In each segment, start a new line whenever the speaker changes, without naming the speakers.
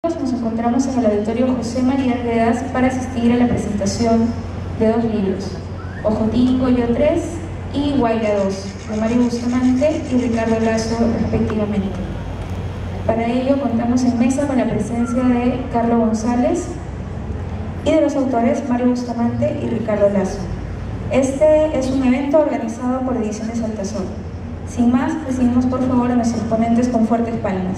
Nos encontramos en el auditorio José María Arguedas para asistir a la presentación de dos libros, Ojotín y Goyo 3 y Guaira 2, de Mario Bustamante y Ricardo Lazo, respectivamente. Para ello contamos en mesa con la presencia de Carlos González y de los autores Mario Bustamante y Ricardo Lazo. Este es un evento organizado por Ediciones Altazor. Sin más, recibimos por favor a nuestros ponentes con fuertes palmas.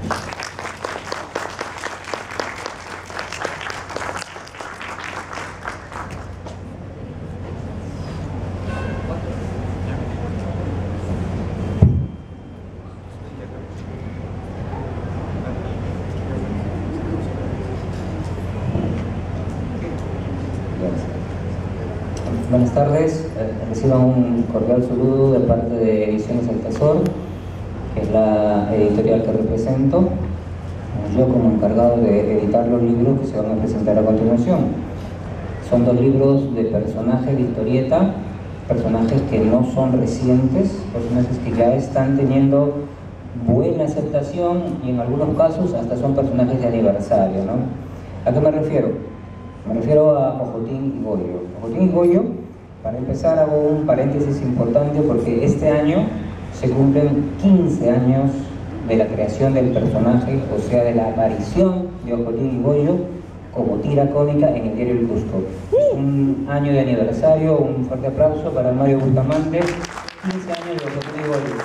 Buenas tardes, reciban un cordial saludo de parte de Ediciones Altazor, que es la editorial que represento, yo como encargado de editar los libros que se van a presentar a continuación. Son dos libros de personajes de historieta, personajes que no son recientes, personajes que ya están teniendo buena aceptación y en algunos casos hasta son personajes de aniversario, ¿no? ¿A qué me refiero? Me refiero a Ojotín y Goyo. Ojotín y Goyo, para empezar, hago un paréntesis importante porque este año se cumplen 15 años de la creación del personaje, o sea, de la aparición de Ojotín y Goyo como tira cómica en el diario El Cusco. Es un año de aniversario, un fuerte aplauso para Mario Bustamante, 15 años de Ojotín y Goyo.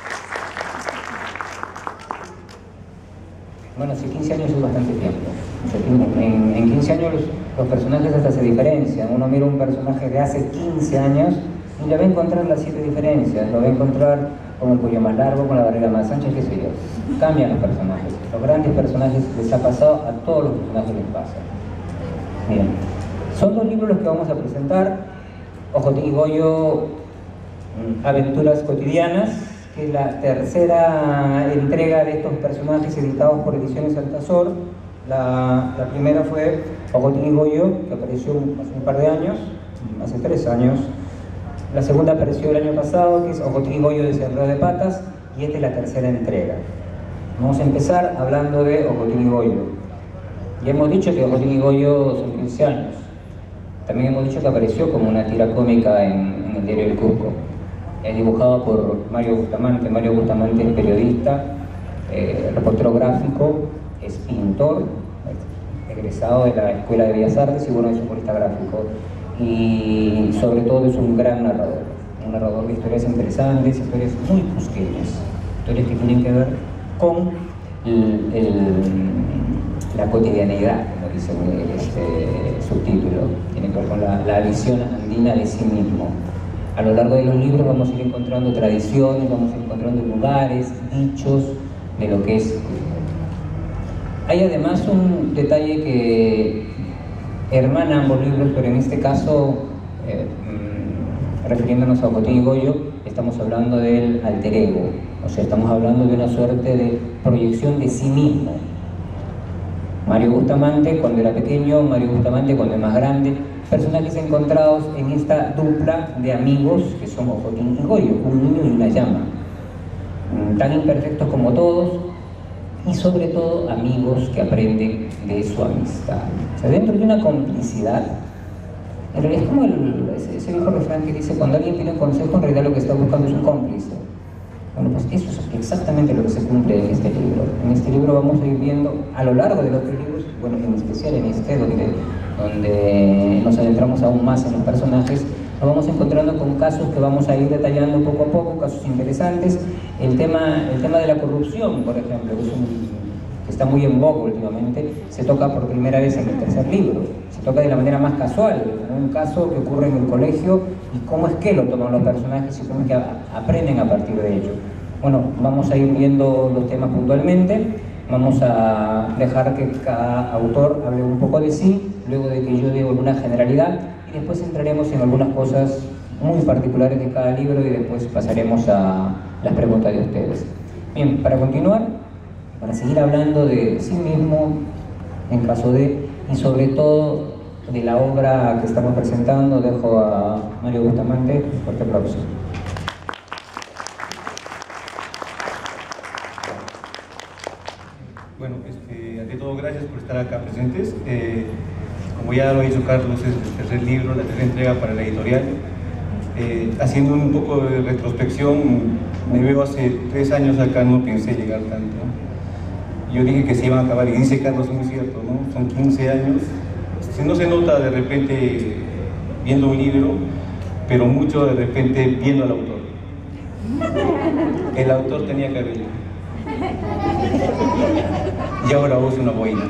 Bueno, sí, 15 años es bastante tiempo. En 15 años los personajes hasta se diferencian. Uno mira un personaje de hace 15 años y le va a encontrar las 7 diferencias. Lo va a encontrar con el cuello más largo, con la barriga más ancha, qué sé yo. Cambian los personajes. Los grandes personajes les ha pasado, a todos los personajes les pasa. Bien. Son dos libros los que vamos a presentar. Ojotín y Goyo, Aventuras Cotidianas, que es la tercera entrega de estos personajes editados por Ediciones Altazor. La primera fue Ojotín y Goyo, que apareció hace un par de años, hace 3 años. La segunda apareció el año pasado, que es Ojotín y Goyo de Cerrado de Patas, y esta es la tercera entrega. Vamos a empezar hablando de Ojotín y Goyo. Ya hemos dicho que Ojotín y Goyo son 15 años. También hemos dicho que apareció como una tira cómica en el diario El Cusco. Es dibujado por Mario Bustamante. Mario Bustamante es periodista, reportero gráfico, es pintor, egresado de la Escuela de Bellas Artes y bueno, es humorista gráfico. Y sobre todo es un gran narrador de historias interesantes, historias muy cusqueñas, historias que tienen que ver con la cotidianidad, como dice este subtítulo, tiene que ver con la visión andina de sí mismo. A lo largo de los libros vamos a ir encontrando tradiciones, vamos a ir encontrando lugares, dichos de lo que es. Hay además un detalle que hermana ambos libros, pero en este caso, refiriéndonos a Ojotín y Goyo, estamos hablando del alter ego, o sea, estamos hablando de una suerte de proyección de sí mismo. Mario Bustamante cuando era pequeño, Mario Bustamante cuando es más grande, personajes encontrados en esta dupla de amigos que son Ojotín y Goyo, un niño y una llama, tan imperfectos como todos y sobre todo amigos que aprenden de su amistad. O sea, dentro de una complicidad, en realidad es como ese viejo refrán que dice: cuando alguien pide un consejo, en realidad lo que está buscando es un cómplice. Bueno, pues eso es exactamente lo que se cumple en este libro. En este libro vamos a ir viendo a lo largo de los 3 libros, bueno, en especial en este, donde nos adentramos aún más en los personajes, nos vamos encontrando con casos que vamos a ir detallando poco a poco, casos interesantes. El tema de la corrupción, por ejemplo, que está muy en boga últimamente, se toca por primera vez en el 3er libro. Se toca de la manera más casual, ¿no? Un caso que ocurre en el colegio y cómo es que lo toman los personajes y cómo es que aprenden a partir de ello. Bueno, vamos a ir viendo los temas puntualmente, vamos a dejar que cada autor hable un poco de sí, luego de que yo dé alguna generalidad y después entraremos en algunas cosas muy particulares de cada libro y después pasaremos a las preguntas de ustedes. Bien, para continuar, para seguir hablando de sí mismo, en caso de, y sobre todo de la obra que estamos presentando, dejo a Mario Bustamante. Un fuerte aplauso.
Bueno, ante todo, gracias gracias por estar acá presentes. Como ya lo ha dicho Carlos, es el tercer libro, la tercera entrega para la editorial. Haciendo un poco de retrospección, me veo hace 3 años acá, no pensé llegar tanto. Yo dije que se iban a acabar, y dice Carlos, es muy cierto, ¿no? Son 15 años. Si no se nota de repente viendo un libro, pero mucho de repente viendo al autor. El autor tenía cabello. Y ahora usa una boina.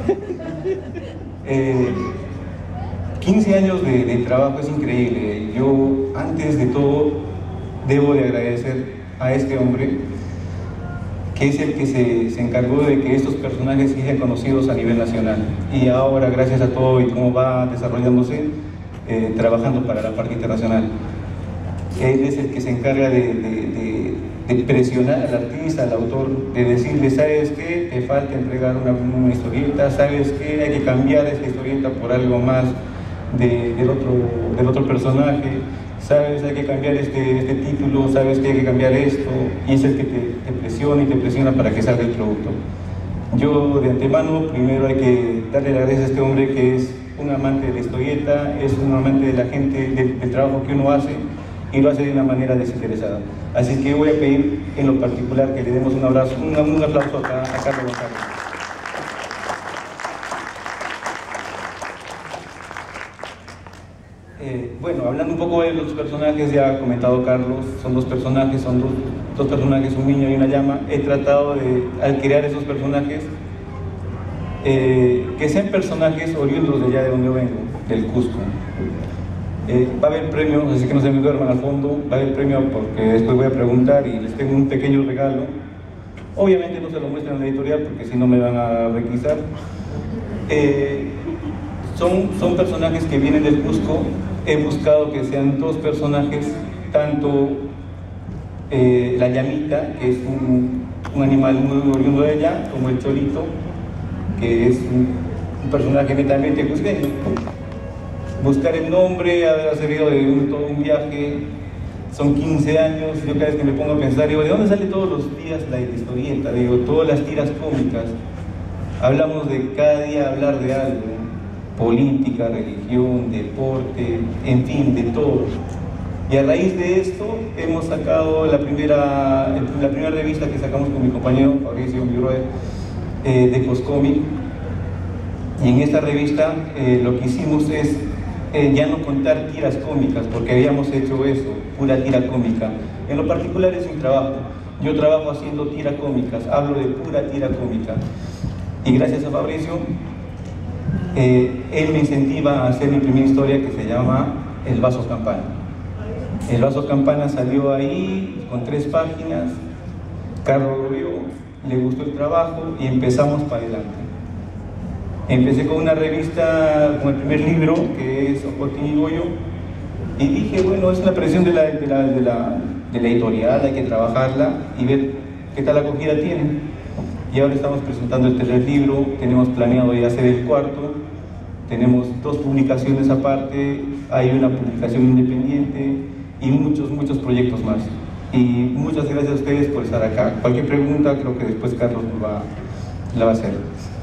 15 años de trabajo es increíble. Yo, antes de todo, debo de agradecer a este hombre, que es el que se encargó de que estos personajes sean conocidos a nivel nacional. Y ahora, gracias a todo y cómo va desarrollándose, trabajando para la parte internacional. Él es el que se encarga de presionar al artista, al autor, de decirle, ¿sabes qué? Te falta entregar una historieta, ¿sabes qué? Hay que cambiar esta historieta por algo más del otro personaje, ¿sabes? Hay que cambiar este título, ¿sabes que hay que cambiar esto? Y es el que te presiona y te presiona para que salga el producto. Yo, de antemano, primero hay que darle las gracias a este hombre, que es un amante de la historieta, es un amante de la gente, del trabajo que uno hace, y lo hace de una manera desinteresada. Así que voy a pedir en lo particular que le demos un aplauso a Carlos González. Bueno, hablando un poco de los personajes, ya ha comentado Carlos, son dos personajes, dos personajes, un niño y una llama. He tratado de, al crear esos personajes, que sean personajes oriundos de allá de donde vengo, del Cusco. Va a haber premios, así que no se me duerman al fondo. Va a haber premio porque después voy a preguntar y les tengo un pequeño regalo. Obviamente no se lo muestran en la editorial porque si no me van a requisar. Son personajes que vienen del Cusco. He buscado que sean dos personajes, tanto la llamita, que es un animal muy oriundo de allá, como el cholito, que es un personaje netamente cusqueño. Buscar el nombre ha servido de todo un viaje. Son 15 años. Yo cada vez que me pongo a pensar, digo, ¿de dónde sale todos los días la historieta? Digo, todas las tiras cómicas. Hablamos de cada día hablar de algo, política, religión, deporte, en fin, de todo. Y a raíz de esto hemos sacado la primera revista que sacamos con mi compañero Fabricio Miroe, de Coscomic. Y en esta revista lo que hicimos es ya no contar tiras cómicas, porque habíamos hecho eso, pura tira cómica. En lo particular es mi trabajo. Yo trabajo haciendo tira cómicas, hablo de pura tira cómica. Y gracias a Fabricio, él me incentiva a hacer mi primera historia, que se llama El Vaso Campana. El Vaso Campana salió ahí con 3 páginas. Carlos lo vio, le gustó el trabajo y empezamos para adelante. Empecé con una revista, con el primer libro, que es Ojotín y Goyo, y dije, bueno, es una presión de la editorial, hay que trabajarla y ver qué tal acogida tiene. Y ahora estamos presentando el tercer libro, tenemos planeado ya hacer el 4º, tenemos 2 publicaciones aparte, hay una publicación independiente y muchos proyectos más. Y muchas gracias a ustedes por estar acá. Cualquier pregunta, creo que después Carlos la va a hacer.